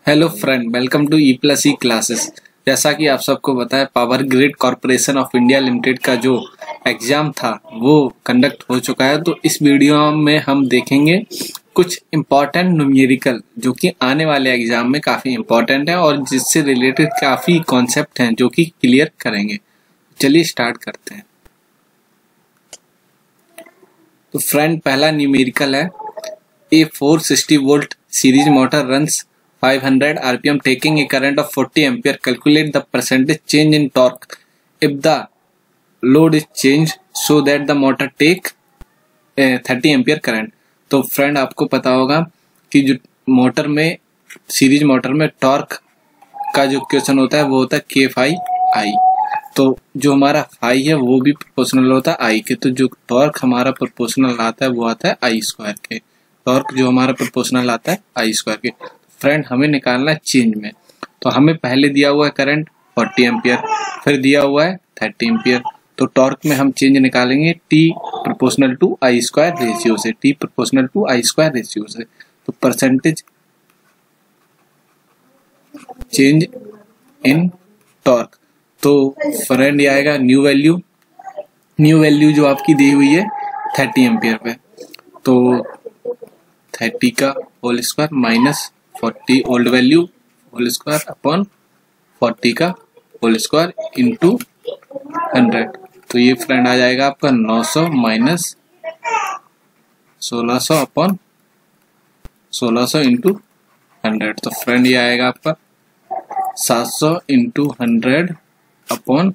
Hello friend, welcome to E plus E classes. जैसा कि आप सबको पता है, power grid corporation of India limited का जो एग्जाम था वो कंडक्ट हो चुका है। तो इस वीडियो में हम देखेंगे कुछ इम्पोर्टेंट न्यूमेरिकल जो कि आने वाले एग्जाम में काफ़ी इम्पोर्टेंट है और जिससे रिलेटेड काफ़ी कॉन्सेप्ट हैं जो कि क्लियर करेंगे। चलिए स्टार्ट करते हैं। तो फ्रेंड, पहला न्यूमेरिकल है, A 460 volt series motor runs 500 rpm taking a current of 40 ampere. Calculate the percentage change in torque if the load is changed so that the motor take 30 ampere current. तो friend, आपको पता होगा कि जो motor में series motor में torque का जो क्वेश्चन होता है वो होता है के फाई आई। तो जो हमारा फाई है वो भी प्रोपोर्शनल होता है आई के। तो जो टॉर्क हमारा प्रोपोर्शनल आता है वो आता है आई स्क्वायर के। टॉर्क जो हमारा प्रोपोर्शनल आता है आई स्क्वायर के। फ्रेंड, हमें निकालना है चेंज में। तो हमें पहले दिया हुआ है करंट 40 एम्पियर, फिर दिया हुआ है 30 एम्पियर। तो टॉर्क में हम चेंज निकालेंगे T proportional to I square ratio से, T proportional to I square ratio से। तो परसेंटेज चेंज इन टॉर्क, तो फ्रेंड ये आएगा न्यू वैल्यू जो आपकी दी हुई है 30 एम्पियर पे। तो 30 का whole square minus 40 old value whole square upon 40 का होल स्क्वायर इंटू 100। तो ये फ्रेंड आ जाएगा आपका 900 माइनस 1600 अपॉन 1600 इंटू 100। तो फ्रेंड ये आएगा आपका 700 इंटू 100 अपॉन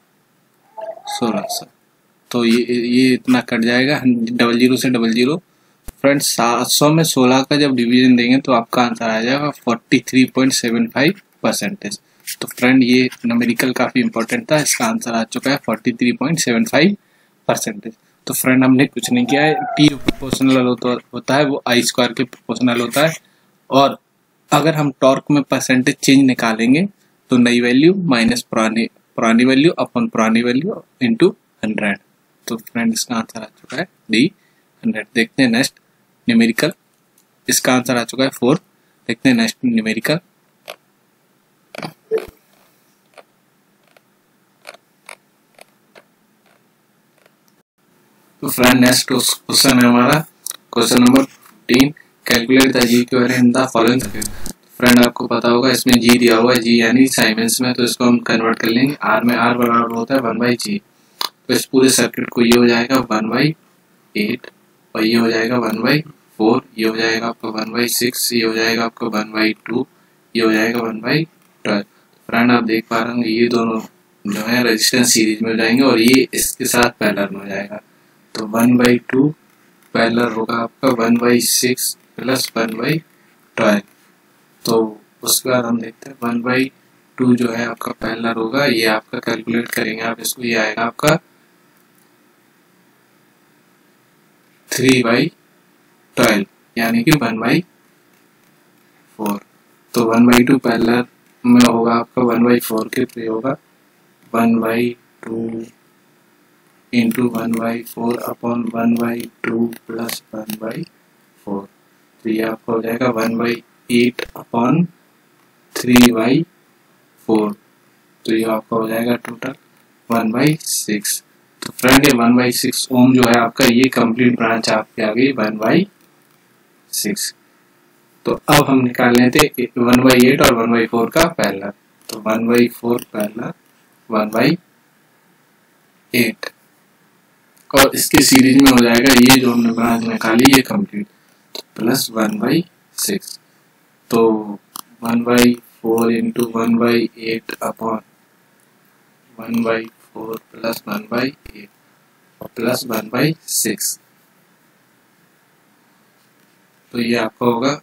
1600। तो ये इतना कट जाएगा, 00 से 00। फ्रेंड्स, 700 में 16 का जब डिवीजन देंगे तो आपका आंसर आ जाएगा 43.75%। तो फ्रेंड, ये न्यूमेरिकल काफ़ी इंपॉर्टेंट था, इसका आंसर आ चुका है 43.75%। तो फ्रेंड, हमने कुछ नहीं किया है। टी प्रोपोर्शनल होता है वो आई स्क्वायर के प्रोपोर्शनल होता है। और अगर हम टॉर्क में परसेंटेज चेंज निकालेंगे तो नई वैल्यू माइनस पुरानी वैल्यू अपॉन पुरानी वैल्यू इंटू 100। तो फ्रेंड, इसका आंसर आ चुका है डी 100। देखते हैं नेक्स्ट न्यूमेरिकल। इसका आंसर आ चुका है 4। देखते हैं नेक्स्ट न्यूमेरिकल। तो फ्रेंड, नेक्स्ट क्वेश्चन है हमारा question number 15। Calculate the G equivalent in the following circuit. Friend, आपको पता होगा इसमें जी दिया हुआ है, जी यानी साइमेंस में। तो इसको हम कन्वर्ट कर लेंगे, आर में आर बराबर होता है 1/g। तो इस पूरे सर्किट को ये हो जाएगा 1/8 और ये हो जाएगा 1/4, ये हो जाएगा आपका 1/6, ये हो जाएगा आपका 1/2, ये हो जाएगा 1/12। फ्रेंड, आप देख पा रहे होंगे ये दोनों जो है रेजिस्टेंस सीरीज में हो जाएंगे और ये इसके साथ पैरेलल में हो जाएगा। तो 1/2 पैरेलल होगा आपका 1/6 प्लस 1/12। तो उसके बाद हम देखते हैं 1/2 जो है आपका पैरेलल होगा, ये आपका कैलकुलेट करेंगे आप इसको, ये आएगा आपका 3/12 यानी कि 1/4। तो 1/2 पैरेलल में होगा आपका 1/4 के पे होगा 1/2 इंटू 1/4 अपॉन 1/2 प्लस 1/4। तो ये आपका हो जाएगा 1/8 अपॉन 3/4। तो ये आपका हो जाएगा टोटल 1/6। तो फ्रेंड, ये 1/6 ओम जो है आपका, ये कंप्लीट ब्रांच आपकी आ गई 1/6। तो अब हम निकाल लेते 1/8 और 1/4 का पैरेलल। तो 1/4 पैरेलल 1/8 और इसकी सीरीज में हो जाएगा ये जो हमने ब्रांच निकाली ये कंप्लीट, तो प्लस 1/6। तो 1/4 इंटू 1/8 अपॉन 1/4 प्लस 1/8 और प्लस 1/6। तो ये आपका होगा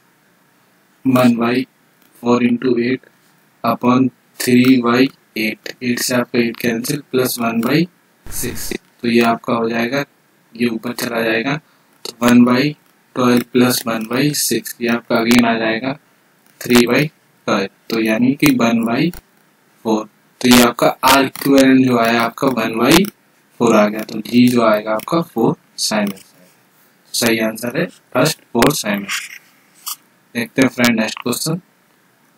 1/4 इंटू 8 अपॉन 3/8, 8 से आपका 8 कैंसिल, प्लस 1/6। तो ये आपका हो जाएगा, ये ऊपर चला जाएगा। तो 1/12 प्लस 1/6 ये आपका अगेन आ जाएगा 3/12। तो यानी कि 1/4। तो ये आपका आर इक्विवेलेंट जो आया आपका 1/4 आ गया। तो जी जो आएगा आपका 4 साइमेंस। सही आंसर है फर्स्ट 4 साइमेंस। देखते हैं friend next question.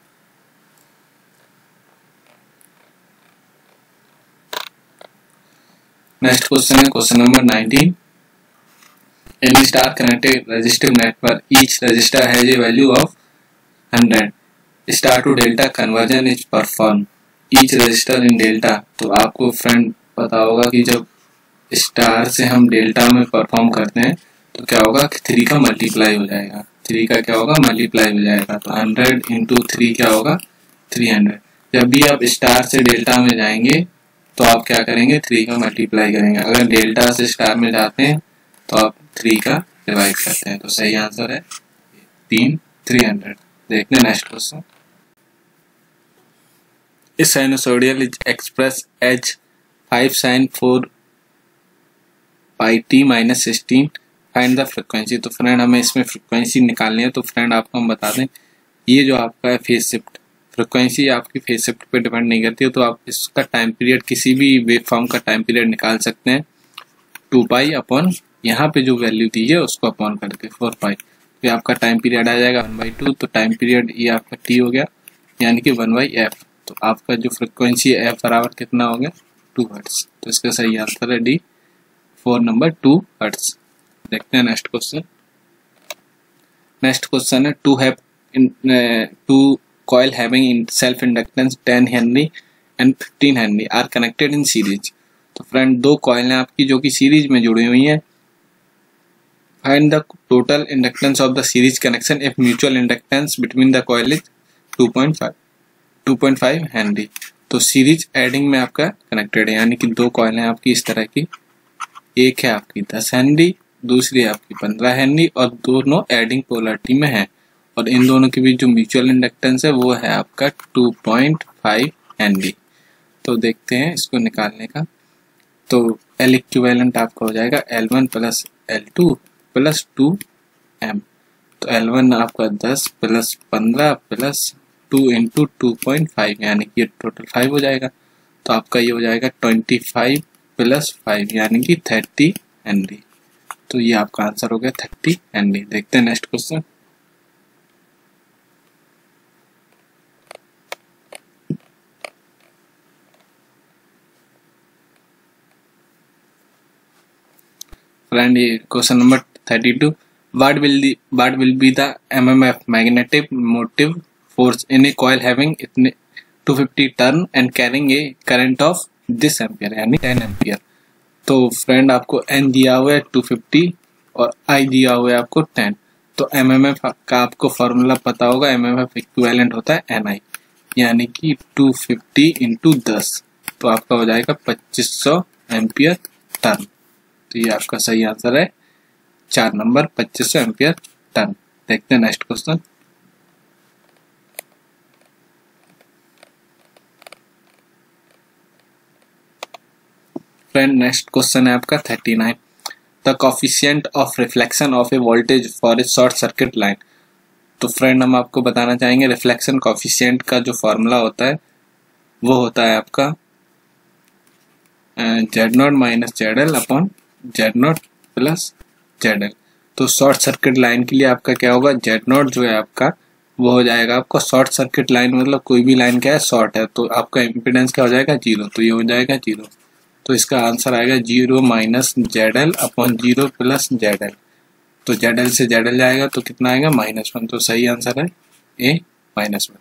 Next question है question number 19। Any star connected resistive network, each resistor has a value of 100. Star to delta conversion is performed. Each resistor in delta. तो आपको friend पता होगा कि जब star से हम डेल्टा में परफॉर्म करते हैं तो क्या होगा कि 3 का मल्टीप्लाई हो जाएगा, 3 का क्या होगा मल्टीप्लाई हो जाएगा, तो 100 इंटू 3 क्या होगा 300। जब भी आप स्टार से डेल्टा में जाएंगे तो आप क्या करेंगे 3 का मल्टीप्लाई करेंगे। अगर डेल्टा से स्टार में जाते हैं तो आप 3 का डिवाइड करते हैं, तो सही आंसर है 300। देखते हैं नेक्स्ट क्वेश्चन। इस sinusoidal is express as 5 sin 4 pi t minus 16, find the frequency. तो फ्रेंड हमें इसमें फ्रिक्वेंसी निकालनी है। तो फ्रेंड आपको हम बता दें ये जो आपका है फेज शिफ्ट, फ्रिक्वेंसी आपकी फेज शिफ्ट पे डिपेंड नहीं करती है, तो आप इसका टाइम पीरियड किसी भी वेव फॉर्म का टाइम पीरियड निकाल सकते हैं 2 पाई अपॉन यहाँ पे जो वैल्यू दी है उसको अपॉन करके 4 पाई, तो आपका टाइम पीरियड आ जाएगा 1/2। तो टाइम पीरियड ये आपका टी हो गया यानी कि 1/f। तो आपका जो फ्रिक्वेंसी है f बराबर कितना हो गया 2 हर्ट्ज। तो इसका सही आंसर है डी 4 नंबर 2 हर्ट्ज। देखते हैं नेक्स्ट क्वेश्चन। नेक्स्ट क्वेश्चन है two coil having in self inductance 10 Henry and 15 Henry are connected in series। तो फ्रेंड दो कॉइल हैं आपकी जो कि सीरीज में जुड़ी हुई हैं। Find the total inductance of the series connection if mutual inductance between the coil is 2.5 henry. तो सीरीज एडिंग में आपका कनेक्टेड है, यानी कि दो कॉइल हैं आपकी इस तरह की, एक है आपकी 10 हेनरी, दूसरी है आपकी 15 हेनरी और दोनों एडिंग पोलरिटी में है, और इन दोनों के बीच जो म्यूचुअल इंडक्टेंस है वो है आपका 2.5 हेनरी। तो देखते हैं इसको निकालने का। तो L इक्विवेलेंट आपका हो जाएगा L1 plus L2 plus 2M। तो L1 आपका 10 प्लस 15 प्लस 2 इंटू 2.5 यानी कि टोटल 5 हो जाएगा। तो आपका ये हो जाएगा 25 प्लस 5 यानी कि 30 हेनरी। तो ये आपका आंसर हो गया 30 हेनरी। देखते हैं नेक्स्ट क्वेश्चन। फ्रेंड ये question number 32। What will be the MMF magnetic motive force in a coil having 250 turn and carrying a current of this ampere यानी 10 एम्पियर। तो फ्रेंड आपको N दिया हुआ है 250 और I दिया हुआ है आपको 10। तो MMF का आपको फॉर्मूला पता होगा, MMF इक्विवेलेंट होता है NI यानी कि 250 इंटू 10, तो आपका हो जाएगा 2500 एम्पियर टर्न। तो ये आपका सही आंसर है 4 नंबर 2500 एम्पियर टर्न। देखते हैं next question. Friend next question है आपका 39। The coefficient of reflection of a voltage for a short circuit line. तो फ्रेंड हम आपको बताना चाहेंगे रिफ्लेक्शन कोफिशिएंट का जो फॉर्मूला होता है वो होता है आपका Z0 minus ZL upon Z0 plus ZL। तो शॉर्ट सर्किट लाइन के लिए आपका क्या होगा Z0 जो है आपका वो हो जाएगा आपका शॉर्ट सर्किट लाइन मतलब कोई भी लाइन क्या है शॉर्ट है, तो आपका इम्पीडेंस क्या हो जाएगा 0, तो ये हो जाएगा 0। तो इसका आंसर आएगा 0 minus ZL upon 0 plus ZL। तो ZL से ZL जाएगा तो कितना आएगा -1। तो सही आंसर है A -1।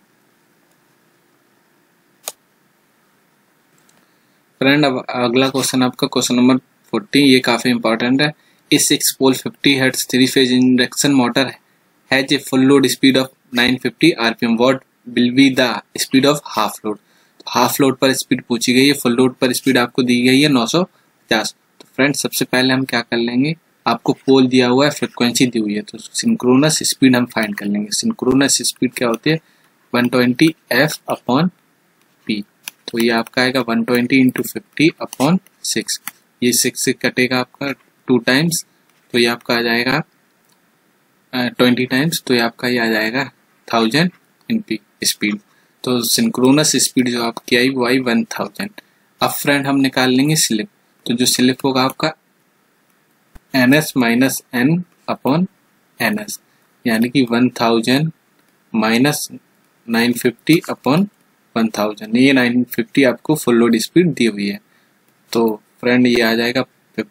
फ्रेंड अब अगला क्वेश्चन आपका क्वेश्चन नंबर 40, ये काफी इंपॉर्टेंट है। इस 6 pole 50 hertz 3 phase induction motor has a full load speed of 950 RPM. What will be the speed of half load. Half load पर स्पीड पूछी गई है, फुल लोड पर स्पीड आपको दी गई है 950। तो फ्रेंड सबसे पहले हम क्या कर लेंगे, आपको पोल दिया हुआ है, फ्रिक्वेंसी दी हुई है, तो सिंक्रोनस स्पीड हम फाइंड कर लेंगे। सिंक्रोनस स्पीड क्या होती है 120 F अपॉन P। तो ये आपका आएगा 120 इंटू 50 अपॉन 6। ये 6 से कटेगा आपका 2 टाइम्स, तो ये आपका आ जाएगा 20 टाइम्स, तो ये आपका ये आ जाएगा 1000 एनपी स्पीड। तो सिंक्रोनस स्पीड जो आपकी आई वो आई 1000। अब फ्रेंड हम निकाल लेंगे स्लिप। तो जो स्लिप होगा आपका NS minus N upon NS यानी कि 1000 माइनस 950 अपॉन 1000। ये 950 आपको फुल लोड स्पीड दी हुई है। तो फ्रेंड ये आ जाएगा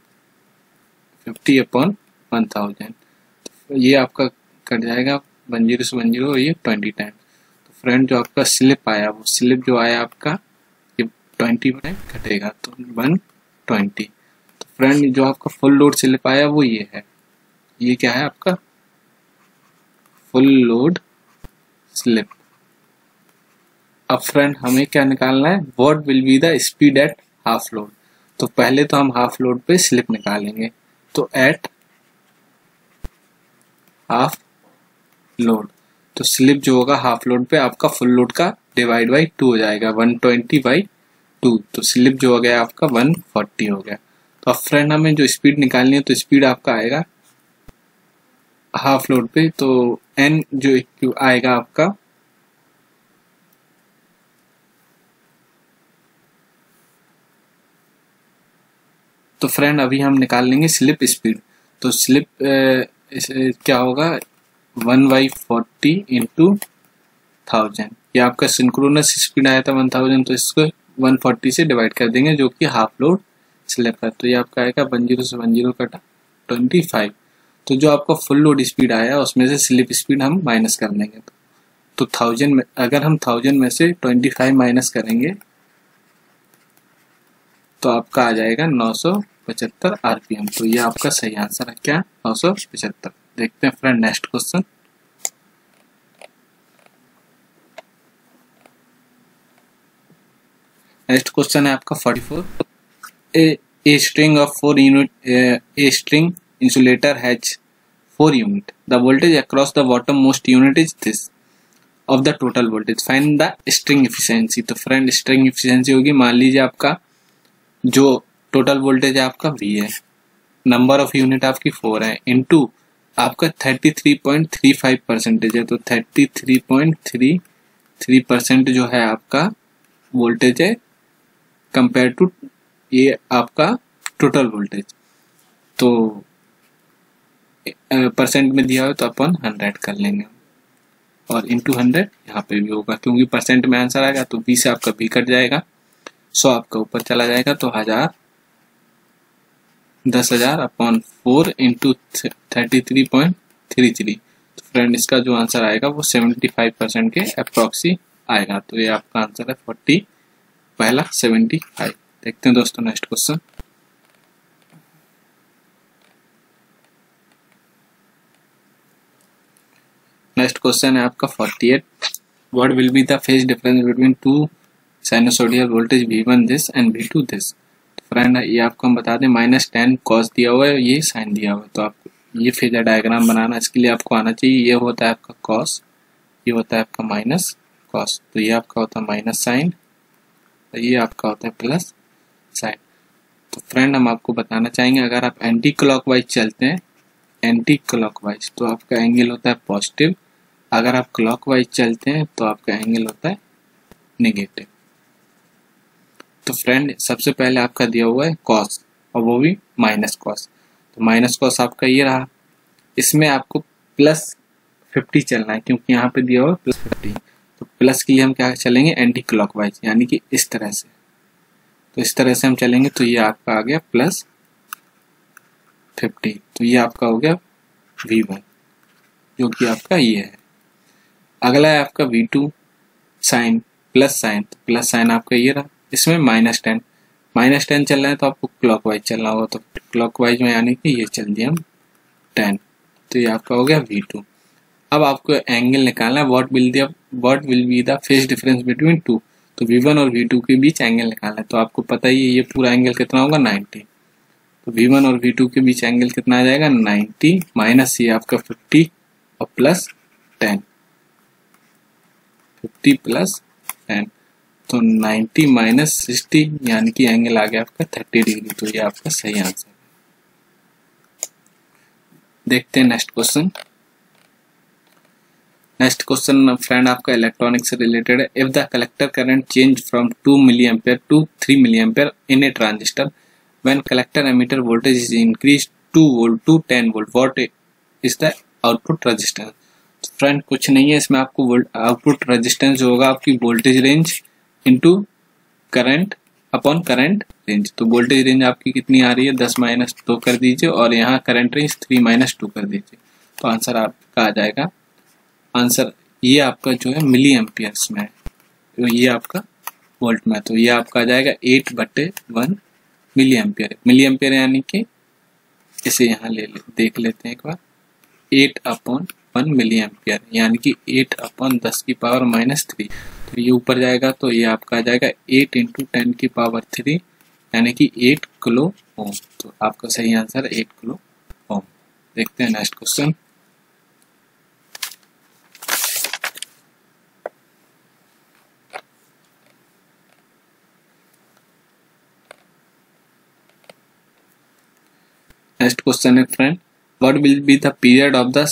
50/1000। ये आपका कट जाएगा 10 से 10 और ये 20 टाइम। तो फ्रेंड जो आपका स्लिप आया, वो स्लिप जो आया आपका ये 20 में कटेगा तो 120। तो फ्रेंड जो आपका फुल लोड स्लिप आया वो ये है, ये क्या है आपका फुल लोड स्लिप। अब फ्रेंड हमें क्या निकालना है, what will be the speed at half load. तो पहले तो हम हाफ लोड पे स्लिप निकालेंगे, तो एट हाफ लोड, तो स्लिप जो होगा हाफ लोड पे आपका फुल लोड का डिवाइड बाई 2 हो जाएगा, 120/2। तो स्लिप जो हो गया आपका 140 हो गया। तो अब फ्रेंड हमें जो स्पीड निकालनी है, तो स्पीड आपका आएगा हाफ लोड पे, तो एन जो आएगा आपका तो फ्रेंड अभी हम निकाल लेंगे स्लिप स्पीड। तो स्लिप क्या होगा 1/40 इंटू 1000। ये आपका सिंक्रोनस स्पीड आया था 1000, तो इसको 140 से डिवाइड कर देंगे जो कि हाफ लोड स्लिप है। तो ये आपका आएगा 10 से 10 कटा 25। तो जो आपका फुल लोड स्पीड आया उसमें से स्लिप स्पीड हम माइनस कर देंगे। तो 1000 में अगर हम 1000 में से 25 माइनस करेंगे तो आपका आ जाएगा 975 आरपीएम। तो ये आपका सही आंसर है क्या, 975। देखते हैं friend next question. Next question है आपका 44। A string of 4 unit, a string insulator has 4 unit. The voltage across the bottom-most unit is this of the total voltage. Find the string efficiency. तो फ्रेंड string efficiency होगी, मान लीजिए आपका जो total voltage है आपका V है, नंबर ऑफ यूनिट आपकी 4 है, इनटू आपका 33.35% है। तो 33.33% जो है आपका वोल्टेज है कंपेयर टू ये आपका टोटल वोल्टेज। तो परसेंट में दिया हो तो अपन 100 कर लेंगे और इंटू 100 यहाँ पे भी होगा, क्योंकि परसेंट में आंसर आएगा तो 20 से आपका भी कट जाएगा, 100 आपका ऊपर चला जाएगा, तो 1000 10,000/4 इंटू 33.33। तो फ्रेंड इसका जो आंसर आएगा वो 75% के अप्रॉक्सी आएगा। तो ये आपका आंसर है 40 पहला 75। देखते हैं दोस्तों नेक्स्ट क्वेश्चन। नेक्स्ट क्वेश्चन है आपका 48। What will be the phase difference between two sinusoidal voltage V1 this and V2 this. Friend ये आपको हम बता दें -10 कॉस दिया हुआ है, ये साइन दिया हुआ है। तो आपको ये फेजर डायग्राम बनाना, इसके लिए आपको आना चाहिए, ये होता है आपका कॉस, ये होता है आपका माइनस कॉस। तो ये आपका होता है माइनस साइन, ये आपका होता है प्लस साइन। तो फ्रेंड हम आपको बताना चाहेंगे, अगर आप एंटी क्लॉकवाइज चलते हैं, एंटी क्लॉकवाइज, तो आपका एंगल होता है पॉजिटिव, अगर आप क्लॉकवाइज चलते हैं तो आपका एंगल होता है नेगेटिव। तो फ्रेंड सबसे पहले आपका दिया हुआ है कॉस और वो भी माइनस कॉस। तो माइनस कॉस आपका ये रहा, इसमें आपको +50 चलना है क्योंकि यहाँ पे दिया हुआ है +50। तो प्लस के लिए हम क्या चलेंगे, एंटी क्लॉकवाइज, यानी कि इस तरह से। तो इस तरह से हम चलेंगे तो ये आपका आ गया +50। तो ये आपका हो गया V1 जो कि आपका ये है। अगला है आपका V2 साइन प्लस साइन, तो प्लस साइन आपका ये रहा, इसमें -10 चल रहा है तो आपको क्लॉकवाइज चलना होगा। तो क्लॉकवाइज में यानी कि ये चल दिया हम 10। तो ये आपका हो गया V2। अब आपको एंगल निकालना है, what will be the phase difference between two. तो V1 और V2 के बीच एंगल निकालना है। तो आपको पता ही है ये पूरा एंगल कितना होगा 90। तो V1 और V2 के बीच एंगल कितना आ जाएगा 90 माइनस ये आपका 50 और प्लस 10, 50 प्लस 10, तो 90 माइनस 60 यानी कि एंगल आ गया आपका 30 डिग्री। तो ये आपका सही आंसर है। देखते हैं next question. Next question friend आपका इलेक्ट्रॉनिक्स से रिलेटेड है। If the collector current change from 2 milliampere to 3 milliampere in a transistor when collector emitter voltage is increase 2 volt to 10 volt, what is the output resistance. Friend कुछ नहीं है, इसमें आपको output resistance जो होगा आपकी voltage range into current upon current range. तो voltage range आपकी कितनी आ रही है, 10 माइनस 2 कर दीजिए और यहाँ करंट रेंज 3 माइनस 2 कर दीजिए, तो आंसर आपका आ जाएगा। आंसर ये आपका जो है मिली एम्पियर्स में है, तो ये आपका वोल्ट में, तो ये आपका आ जाएगा 8/1 मिली एम्पियर। मिली एम्पियर यानी कि इसे यहाँ देख लेते हैं एक बार, 8/1 मिली एम्पियर यानी कि 8/10⁻³ तो ये ऊपर जाएगा तो ये आपका आ जाएगा 8 × 10⁻³ यानी कि 8 किलो ओम। तो आपका सही आंसर है 8 किलो ओम। देखते हैं नेक्स्ट क्वेश्चन। नेक्स्ट क्वेश्चन है friend, what will be the period of the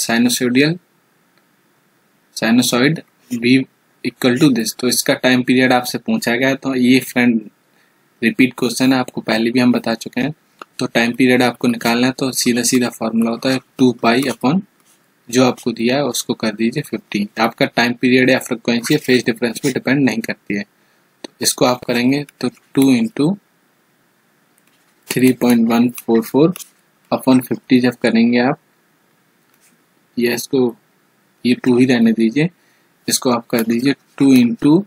sinusoid v equal to this. तो इसका टाइम पीरियड आपसे पूछा गया है, तो ये फ्रेंड रिपीट क्वेश्चन है, आपको पहले भी हम बता चुके हैं। तो टाइम पीरियड आपको निकालना है तो सीधा सीधा फॉर्मूला होता है 2π अपॉन जो आपको दिया है उसको कर दीजिए 50। आपका टाइम पीरियड या फ्रिक्वेंसी या फेज डिफरेंस पे डिपेंड नहीं करती है। तो इसको आप करेंगे तो 2 × 3.144 अपॉन 50 जब करेंगे आप, ये इसको ये 2 ही रहने दीजिए, इसको आप कर दीजिए 2 ×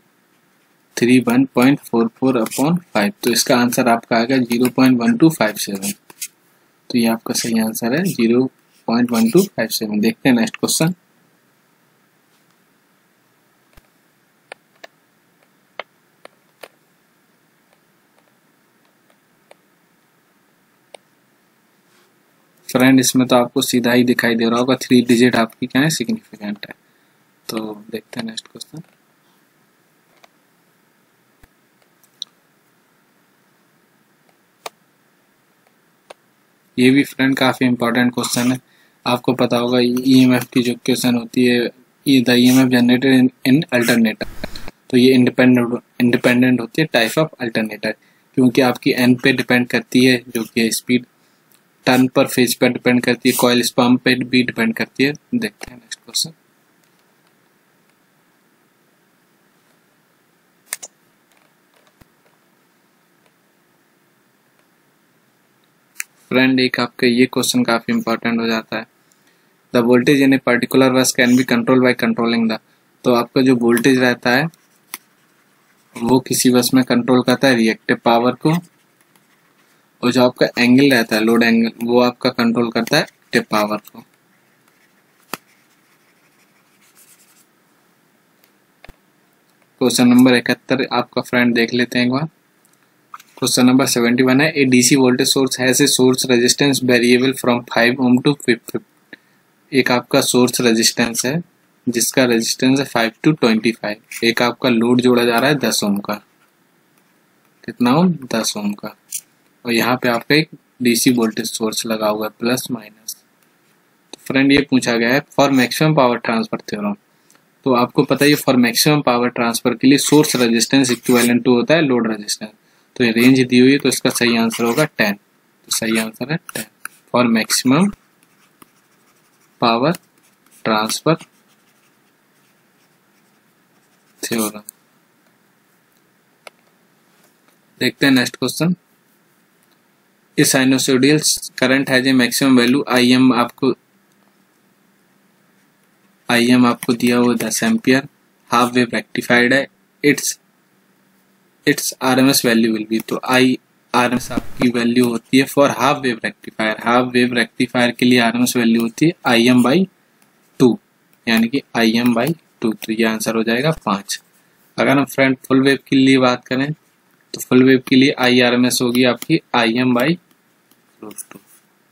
31.44 अपॉन 5, तो इसका आंसर आपका आएगा 0.1257। तो ये आपका सही आंसर है 0.1257। देखते हैं नेक्स्ट क्वेश्चन। फ्रेंड इसमें तो आपको सीधा ही दिखाई दे रहा होगा, 3 डिजिट आपकी क्या है, सिग्निफिकेंट है। तो देखते हैं नेक्स्ट क्वेश्चन। ये भी फ्रेंड काफी इंपॉर्टेंट क्वेश्चन है, आपको पता होगा ईएमएफ की जो क्वेश्चन होती है, the EMF generated in alternator, तो ये इंडिपेंडेंट होती है टाइप ऑफ अल्टरनेटर, क्योंकि आपकी एन पे डिपेंड करती है, जो कि स्पीड, टर्न पर, फेज पर डिपेंड करती है, कॉइल स्पाम पे भी डिपेंड करती है। देखते हैं नेक्स्ट क्वेश्चन। फ्रेंड एक आपका ये क्वेश्चन काफी इंपॉर्टेंट हो जाता है, the voltage in a particular bus can be control by controlling the. तो आपका जो वोल्टेज रहता है वो किसी बस में कंट्रोल करता है रिएक्टिव पावर को, और जो आपका एंगल रहता है लोड एंगल, वो आपका कंट्रोल करता है एक्टिव पावर को। क्वेश्चन नंबर 71 आपका फ्रेंड देख लेते हैं एक बार। क्वेश्चन नंबर 71 है, a DC voltage source has a source resistance variable from 5 ohm to 50। एक आपका सोर्स रेजिस्टेंस है जिसका रेजिस्टेंस है 5 to 25। एक आपका लोड जोड़ा जा रहा है 10 ओम का, कितना ओम, 10 ओम का, और यहाँ पे आपका एक डीसी वोल्टेज सोर्स लगा हुआ है प्लस माइनस। तो फ्रेंड ये पूछा गया है for maximum power transfer theorem. तो आपको पता है फॉर मैक्सिमम पावर ट्रांसफर के लिए सोर्स रेजिस्टेंस इक्विवेलेंट टू होता है लोड रेजिस्टेंस। तो ये रेंज दी हुई है तो इसका सही आंसर होगा 10। तो सही आंसर है 10 for maximum power transfer theorem. देखते हैं नेक्स्ट क्वेश्चन। इस sinusoidal current has a maximum value IM आपको दिया हुआ 10 एम्पियर, हाफ वेव रेक्टिफाइड है, it's RMS value will be. तो RMS आपकी वैल्यू होती है for half wave rectifier. Half wave rectifier के लिए RMS वैल्यू होती है IM/2 यानी कि IM/2। तो ये आंसर हो जाएगा 5। अगर हम फ्रेंड फुल वेव के लिए बात करें तो फुल वेव के लिए IRMS होगी आपकी IM/2।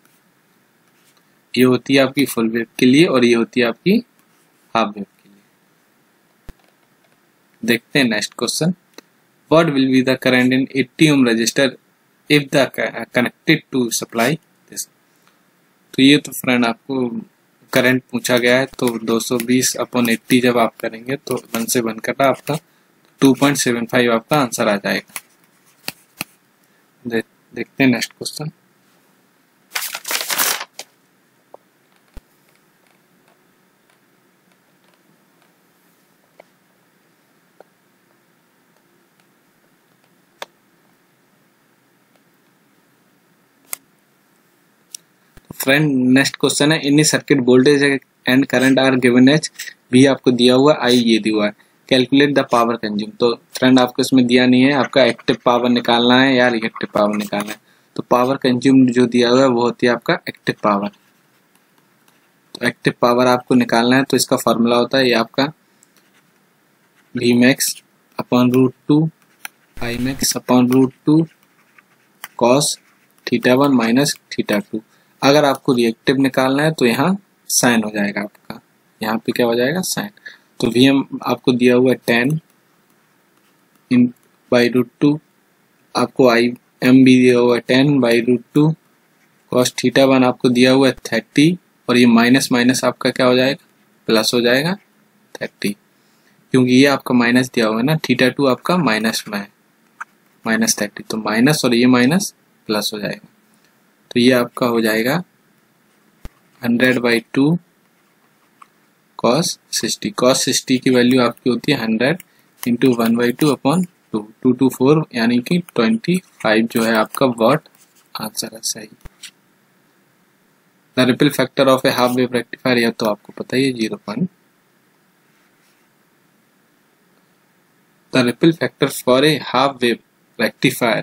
ये होती है आपकी फुल वेव के लिए और ये होती है आपकी हाफ वेव के लिए। देखते हैं next question. What will be the current in 80 ohm resistor if the connected to supply this। तो ये तो फ्रेंड आपको करंट पूछा गया है, तो 220/80 जब आप करेंगे तो 1 से 1 कटा आपका 2.75 आपका आंसर आ जाएगा। देखते हैं next question. Friend next question है, in circuit voltage and current are given as, भी आपको दिया हुआ, आई ये दिया हुआ है, कैलकुलेट द पावर कंज्यूम। तो फ्रेंड आपको इसमें दिया नहीं है, आपका एक्टिव पावर निकालना है या रिएक्टिव पावर निकालना है। तो पावर कंज्यूम जो दिया हुआ है वो होती है आपका एक्टिव पावर। तो एक्टिव पावर आपको निकालना है, तो इसका फॉर्मूला होता है ये आपका V max upon root two I max upon root two cos theta one minus theta two. अगर आपको रिएक्टिव निकालना है तो यहाँ साइन हो जाएगा आपका, यहाँ पे क्या हो जाएगा साइन। तो वी एम आपको दिया हुआ है 10 इन बाई रूट टू, आपको आई एम भी दिया हुआ है 10 by root two, cos theta one आपको दिया हुआ है 30, और ये माइनस माइनस आपका क्या हो जाएगा प्लस हो जाएगा 30, क्योंकि ये आपका माइनस दिया हुआ है ना, थीटा टू आपका माइनस में है, माइनस 30, तो माइनस और ये माइनस प्लस हो जाएगा। तो ये आपका हो जाएगा 100 बाई टू कॉस 60, कॉस 60 की वैल्यू आपकी होती है 100 into 1 by two upon 2, 2 to 4 यानी कि 25 जो है आपका वॉट आंसर है सही। The ripple factor of a half wave rectifier, यह तो आपको पता ही है 0. The ripple factor for a half wave rectifier,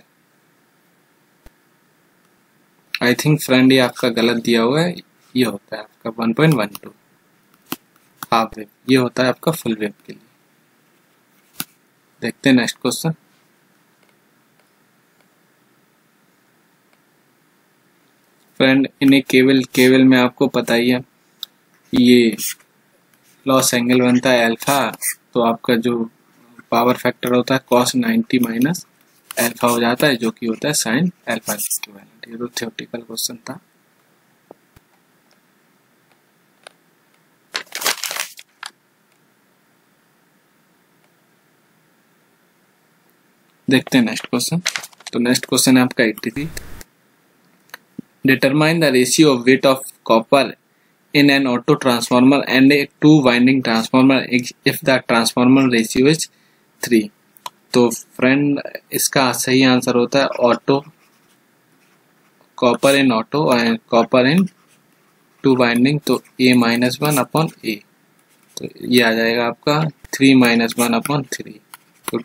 I think friend ये आपका गलत दिया हुआ है, ये होता है आपका 1.12 हाफ वेव, ये होता है आपका फुल वेव के लिए। देखते हैं नेक्स्ट क्वेश्चन। फ्रेंड इन केवल में आपको पता ही है ये लॉस एंगल बनता है अल्फा, तो आपका जो पावर फैक्टर होता है cos 90 माइनस अल्फा हो जाता है, जो कि होता है sin अल्फा इक्विवेलेंट। ये तो थ्योरेटिकल क्वेश्चन था। देखते हैं नेक्स्ट क्वेश्चन। तो नेक्स्ट क्वेश्चन है आपका 83, determine the ratio of weight of copper in an auto transformer and a two winding transformer if the transformer ratio is 3। तो फ्रेंड इसका सही आंसर होता है auto, copper in auto and copper in two winding, तो a-1 upon a, तो ये आ जाएगा आपका 3-1 अपॉन 3, तो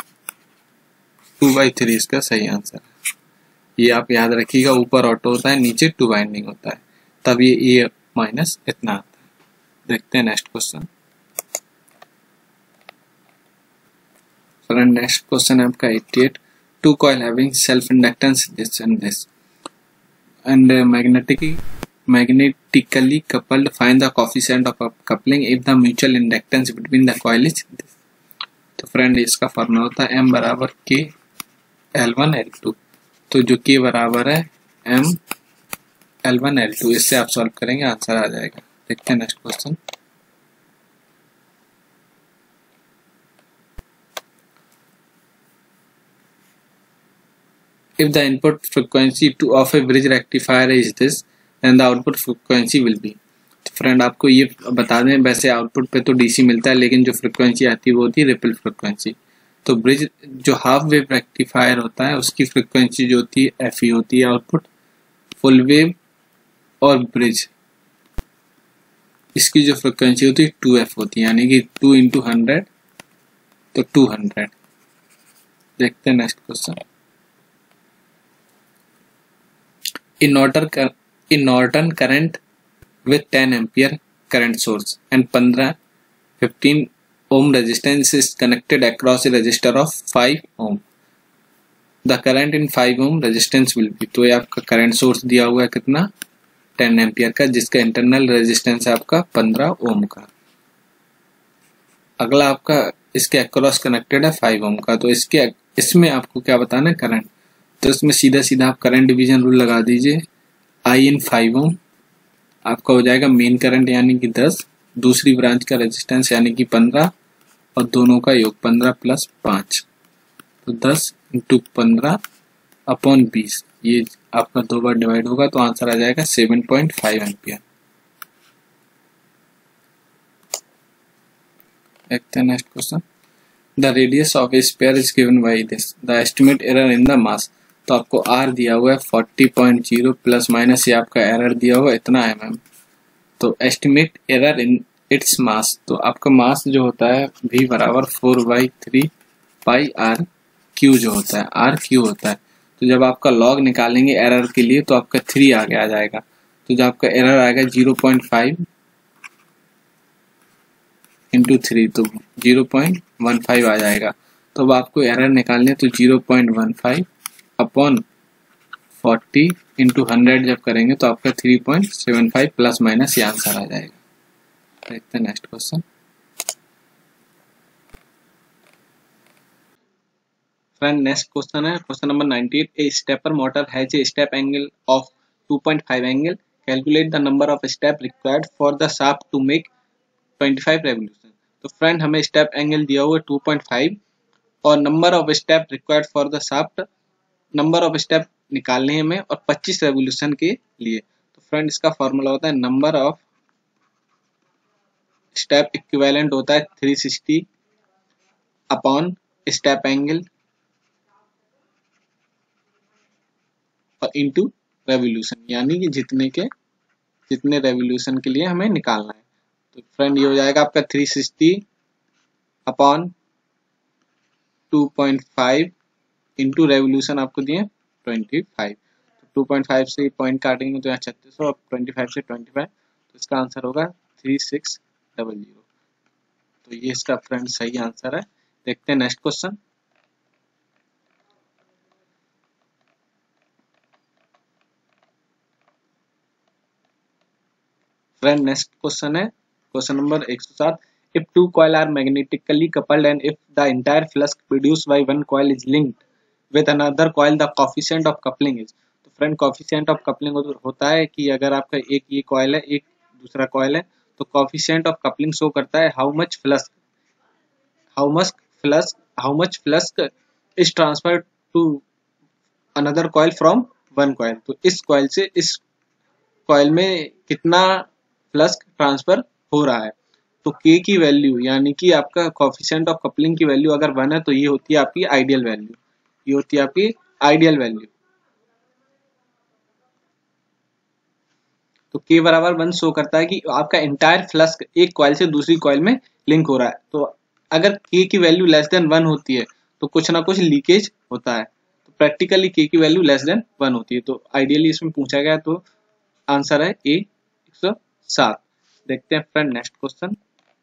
2/3 इसका सही आंसर है। ये आप याद रखिएगा, ऊपर ऑटो होता है नीचे टू वाइंडिंग होता है, तब ये a माइनस इतना आता है। देखते हैं next question. Friend next question है आपका 88, two coil having self inductance this and this and magnetically coupled, find the coefficient of coupling if the mutual inductance between the coil is this। तो फ्रेंड इसका फॉर्मूला होता है m बराबर k L1 L2, तो जो k बराबर है m L1 L2, इससे आप सॉल्व करेंगे आंसर आ जाएगा। देखते हैं next question. If the input frequency of a bridge rectifier is this, then the output frequency will be। तो फ्रेंड आपको ये बता दें, वैसे आउटपुट पे तो डीसी मिलता है, लेकिन जो फ्रिक्वेंसी आती है वो होती है रिपल फ्रिक्वेंसी। तो ब्रिज जो हाफ वेव रेक्टिफायर होता है उसकी फ्रिक्वेंसी जो होती है FE होती है आउटपुट, फुल वेव और ब्रिज इसकी जो फ्रिक्वेंसी होती है 2f होती है, यानी कि 2 into 100 तो 200। देखते हैं next question. In Norton current with 10 ampere current source and 15 ohm resistance is connected across a resistor of 5 ohm, the current in 5 ohm resistance will be। तो ये आपका करंट सोर्स दिया हुआ है कितना 10 एम्पियर का, जिसका इंटरनल रेजिस्टेंस है आपका 15 ओम का। अगला आपका इसके अक्रॉस कनेक्टेड है 5 ओम का, तो इसमें आपको क्या बताना है करंट, तो इसमें सीधा सीधा आप करंट डिवीजन रूल लगा दीजिए, आई इन 5 ओम आपका हो जाएगा मेन करंट यानी कि 10, दूसरी ब्रांच का रेजिस्टेंस यानी कि 15, और दोनों का योग 15 + 5, तो 10 × 15 अपॉन 20, ये आपका 2 बार डिवाइड होगा तो आंसर आ जाएगा 7.5 एम्पियर। देखते हैं next question. The radius of a sphere is given by this, the estimate error in the mass. तो आपको आर दिया हुआ है 40.0 प्लस माइनस, ये आपका एरर दिया हुआ इतना mm। तो estimate error in its mass, तो आपका मास जो होता है v बराबर 4/3 पाई आर क्यू जो होता है, आर क्यू होता है। तो जब आपका लॉग निकालेंगे एरर के लिए तो आपका 3 आगे आ जाएगा, तो जब आपका एरर आएगा 0.5 इंटू 3 तो 0.15 आ जाएगा। तो अब आपको एरर निकालने तो 0.15 अपॉन 40 इंटू 100 जब करेंगे तो आपका 3.75 प्लस माइनस ये आंसर आ जाएगा। देखते हैं next question. Friend next question है question number 98। A stepper motor has a step angle of 2.5 angle, calculate the number of step required for the shaft to make 25 revolution. तो friend हमें step angle दिया हुआ है 2.5 और number of step required for the shaft, number of step निकालने हैं हमें और 25 रेवोल्यूशन के लिए। तो फ्रेंड इसका फॉर्मूला होता है नंबर ऑफ स्टेप इक्विवेलेंट होता है 360 अपॉन स्टेप एंगल और इनटू रेवोल्यूशन, यानी कि जितने रेवोल्यूशन के लिए हमें निकालना है। तो फ्रेंड ये हो जाएगा आपका 360 अपॉन 2.5 इंटू रेवोल्यूशन आपको दिए 25। तो 2.5 से पॉइंट काटेंगे तो यहाँ 3600, अब 25 से 25, तो इसका आंसर होगा 3600। तो ये इसका फ्रेंड सही आंसर है। देखते हैं next question. Friend next question है question number 107। If two coil are magnetically coupled and if the entire flux produced by one coil is linked with another coil the coefficient of coupling is. तो friend coefficient of coupling होता है कि अगर आपका एक ये coil है एक दूसरा कॉइल है तो कोएफिशिएंट ऑफ कपलिंग शो करता है how much flux is transferred to another coil from one coil. तो इस कॉइल से इस कॉइल में कितना फ्लक्स ट्रांसफर हो रहा है। तो K की वैल्यू यानी कि आपका कोएफिशिएंट ऑफ कपलिंग की वैल्यू अगर 1 है तो ये होती है आपकी आइडियल वैल्यू, ये होती है आपकी आइडियल वैल्यू। तो K बराबर 1 शो करता है कि आपका इंटायर फ्लक्स एक कॉइल से दूसरी कॉइल में लिंक हो रहा है। तो अगर K की वैल्यू लेस देन 1 होती है तो कुछ ना कुछ लीकेज होता है। तो प्रैक्टिकली K की वैल्यू लेस देन 1 होती है। तो आइडियली इसमें पूछा गया तो आंसर है A 107। देखते हैं friend next question.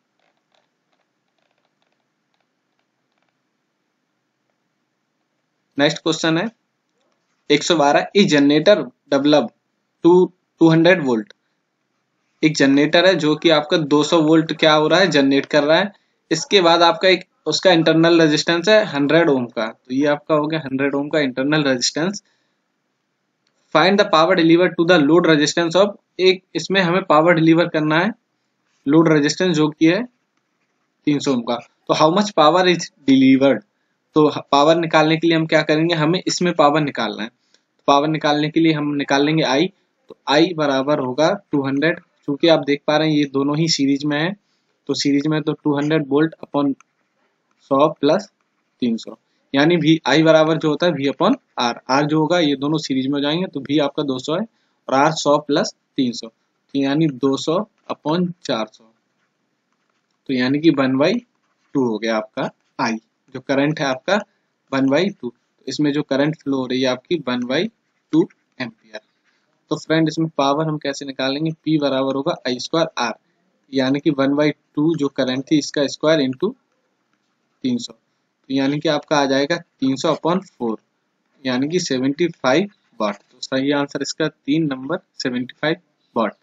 Next question है 112। A generator develop 200 volt. एक जनरेटर है जो कि आपका 200 वोल्ट क्या हो रहा है जनरेट कर रहा है। इसके बाद आपका एक उसका इंटरनल रेजिस्टेंस है 100 ओम का। तो ये आपका हो गया 100 ओम का internal resistance. Find the power deliver to the load resistance of, एक इसमें हमें पावर डिलीवर करना है लोड रेजिस्टेंस जो कि है 300 ओम का। तो how much power is delivered. तो पावर निकालने के लिए हम क्या करेंगे, हमें इसमें पावर निकालना है। तो पावर निकालने के लिए हम निकाल लेंगे I। तो I बराबर होगा 200, क्योंकि आप देख पा रहे हैं ये दोनों ही सीरीज में है। तो सीरीज में तो 200 वोल्ट अपॉन 100 प्लस 300, यानी भी I बराबर जो होता है V अपॉन R। R जो होगा ये दोनों सीरीज में हो जाएंगे तो V आपका 200 है और R 100 प्लस 300, तो यानी 200 अपॉन 400, तो यानी कि 1/2 हो गया आपका I। जो करंट है आपका 1/2, तो इसमें जो करंट फ्लो हो रही है आपकी 1/2 एम्पियर। तो फ्रेंड इसमें पावर हम कैसे निकालेंगे, P बराबर होगा I² R, यानी कि 1/2 जो करंट थी इसका स्क्वायर इंटू 300, तो यानी कि आपका आ जाएगा 300 अपॉन 4, यानी कि 75 वाट। तो सही आंसर इसका 3 नंबर 75 वाट।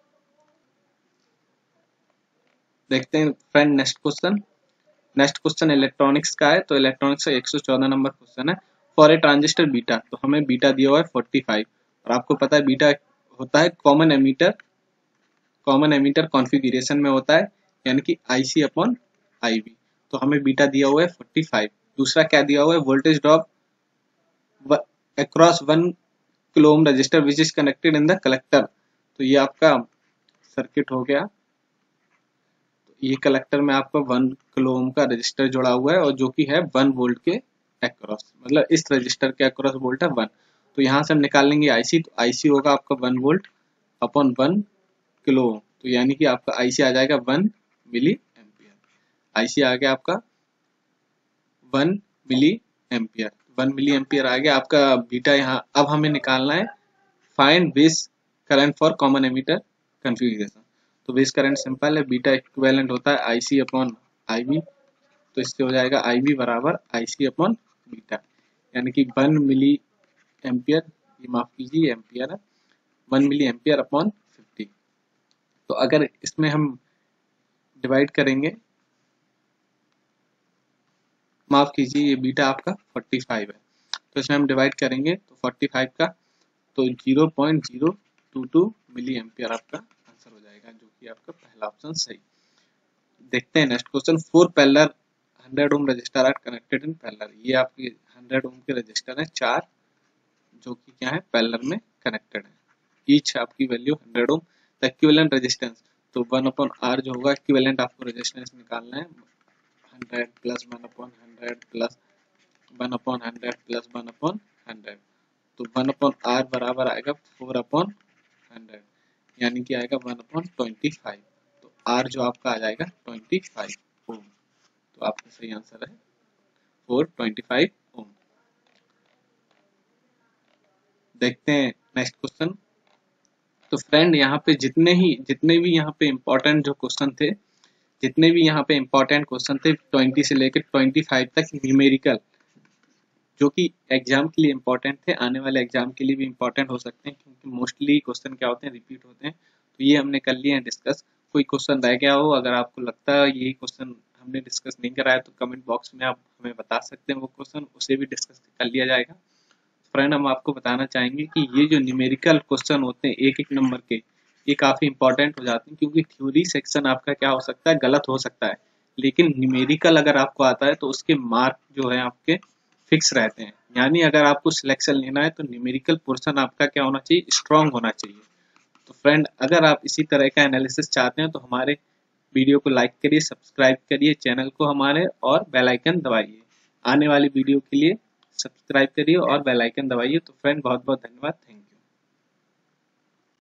देखते हैं friend next question. Next question electronics का है। तो इलेक्ट्रॉनिक्स का 114 नंबर क्वेश्चन है। फॉर ए ट्रांजिस्टर बीटा, तो हमें बीटा दिया हुआ है 45 और आपको पता है बीटा होता है कॉमन एमीटर कॉन्फ़िगरेशन में होता है, यानी कि IC अपॉन IB। तो हमें बीटा दिया हुआ है 45। दूसरा क्या दिया हुआ है, voltage drop across 1 kilo ohm resistor which is connected in the collector. तो ये आपका सर्किट हो गया। ये कलेक्टर में आपका 1 किलो ओम का रजिस्टर जुड़ा हुआ है और जो कि है 1 वोल्ट के अक्रॉस, मतलब इस रजिस्टर के अक्रॉस वोल्ट है 1। तो यहाँ से हम निकाल लेंगे आईसी, तो आईसी होगा आपका 1 वोल्ट अपॉन 1 किलो ओम। तो यानी कि आपका आईसी आ जाएगा 1 मिली एम्पियर। आईसी आ गया आपका 1 मिली एम्पियर, 1 मिली एम्पियर आ गया आपका बीटा। यहाँ अब हमें निकालना है find base current for common emitter configuration. तो बेस करंट सिंपल है, बीटा इक्विवेलेंट होता है आईसी अपॉन आईबी। तो इससे हो जाएगा आईबी बराबर आईसी अपॉन बीटा, यानी कि 1 मिली एम्पियर, ये माफ कीजिए एम्पियर है, 1 मिली एम्पियर अपॉन 50। तो अगर इसमें हम डिवाइड करेंगे, माफ कीजिए ये बीटा आपका 45 है, तो इसमें हम डिवाइड करेंगे तो 45 का तो 0.022 मिली एम्पियर आपका आंसर हो जाएगा, जो कि आपका पहला ऑप्शन सही। देखते हैं next question. 4 parallel 100 ohm resistor are connected in parallel. ये आपके 100 ओम के रजिस्टर हैं 4, जो कि क्या है पैरेलल में कनेक्टेड है। ईच आपकी value 100 ohm. The equivalent resistance, तो 1/R जो होगा इक्विवेलेंट आपको रेजिस्टेंस निकालना है, 100 प्लस 1/100 प्लस 1/100 प्लस 1/100। तो 1/R बराबर आएगा 4/100, यानी कि आएगा 1/25। तो R जो आपका आ जाएगा 25 ओम। तो आपका सही आंसर है 425 ओम। देखते हैं नेक्स्ट क्वेश्चन। तो फ्रेंड यहाँ पे जितने भी यहाँ पे इम्पोर्टेंट जो क्वेश्चन थे, जितने भी यहाँ पे इम्पोर्टेंट क्वेश्चन थे 20 से लेकर 25 तक न्यूमेरिकल, जो कि एग्जाम के लिए इम्पोर्टेंट थे, आने वाले एग्जाम के लिए भी इम्पोर्टेंट हो सकते हैं, क्योंकि मोस्टली क्वेश्चन क्या होते हैं रिपीट होते हैं। तो ये हमने कर लिए हैं डिस्कस। कोई क्वेश्चन रह गया हो, अगर आपको लगता है ये क्वेश्चन हमने डिस्कस नहीं कराया, तो कमेंट बॉक्स में आप हमें बता सकते हैं वो क्वेश्चन, उसे भी डिस्कस कर लिया जाएगा। फ्रेंड हम आपको बताना चाहेंगे कि ये जो न्यूमेरिकल क्वेश्चन होते हैं एक एक नंबर के, ये काफ़ी इंपॉर्टेंट हो जाते हैं, क्योंकि थ्योरी सेक्शन आपका क्या हो सकता है, गलत हो सकता है, लेकिन न्यूमेरिकल अगर आपको आता है तो उसके मार्क जो है आपके फिक्स रहते हैं। यानी अगर आपको सिलेक्शन लेना है तो न्यूमेरिकल पोर्शन आपका क्या होना चाहिए, स्ट्रांग होना चाहिए। तो फ्रेंड अगर आप इसी तरह का एनालिसिस चाहते हैं तो हमारे वीडियो को लाइक करिए, सब्सक्राइब करिए चैनल को हमारे, और बेल आइकन दबाइए। आने वाली वीडियो के लिए सब्सक्राइब करिए और बेल आइकन दबाइए। तो फ्रेंड बहुत बहुत धन्यवाद, थैंक यू।